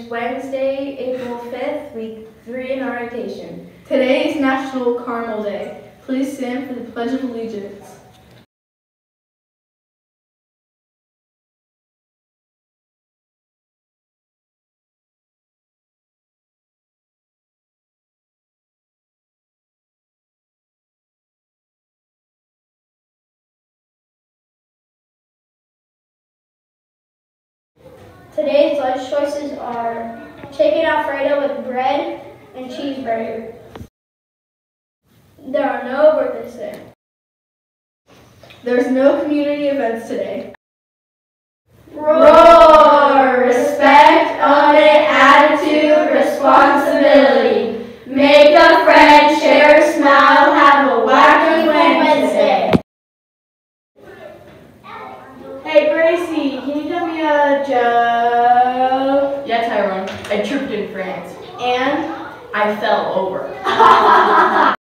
Wednesday, April 5th, week 3 in our rotation. Today is National Caramel Day. Please stand for the Pledge of Allegiance. Today's lunch choices are chicken Alfredo with bread and cheeseburger. There are no birthdays today. There's no community events today. Roar! Respect, own it, attitude, responsibility. Make a friend, share a smile, have a wacky Wednesday. Hey Gracie, can you tell me a joke? Yeah, Tyrone. I tripped in France. And? I fell over.